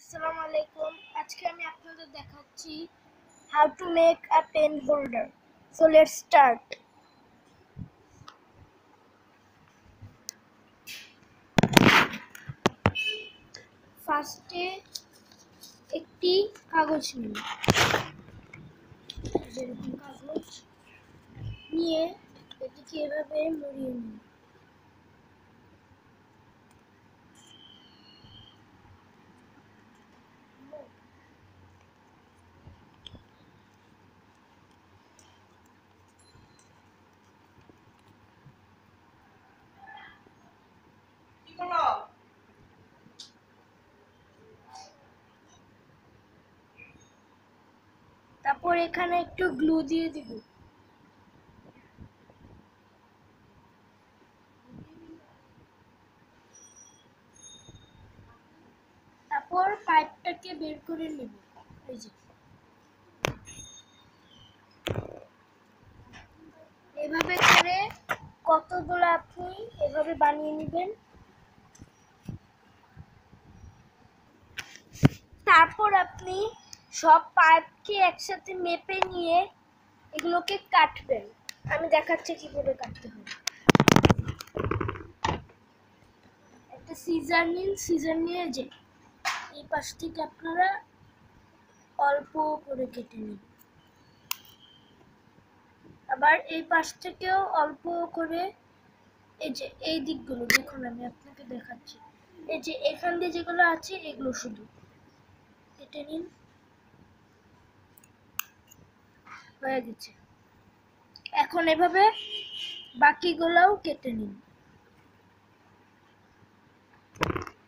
আসসালামু আলাইকুম। আজকে আমি আপনাদের দেখাচ্ছি how to make a pen holder. So let's start. ফার্স্টে একটি কাগজ নিন, যেরকম কাগজ নিয়ে এটিকে এভাবে মুড়িয়ে নিন। তারপর এখানে একটু গ্লু দিয়ে দিব। তারপর পাইপটাকে বের করে নেব। এই যে এভাবে করে কতগুলো আপনি এভাবে বানিয়ে নেবেন। তারপর আপনি সব পাইপকে একসাথে মেপে নিয়ে এগুলোকে কাটবেন। আমি দেখাচ্ছি কিভাবে কাটতে হবে। একটা সিজার নিন, সিজার নিয়ে যে এই পাশ থেকে আপনারা অল্প করে কেটে নিন, আবার এই পাশ থেকেও অল্প করে। এই যে এই দিকগুলো দেখুন, আমি আপনাকে দেখাচ্ছি। এই যে এখান দিয়ে যেগুলো আছে এগুলো শুধু কেটে নিন। হয়ে গেছে। এখন এভাবে বাকিগুলোও কেটে নিন।